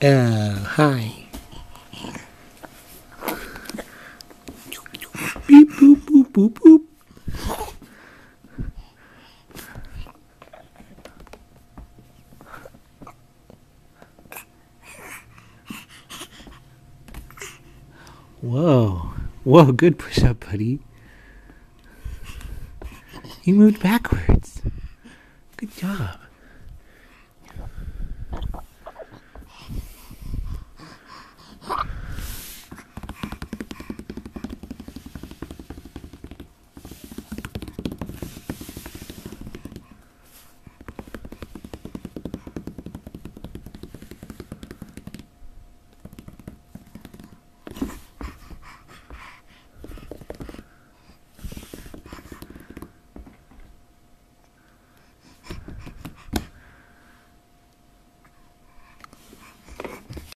Hi. Beep, boop, boop, boop, boop. Whoa. Whoa, good push-up, buddy. You moved backwards. Good job.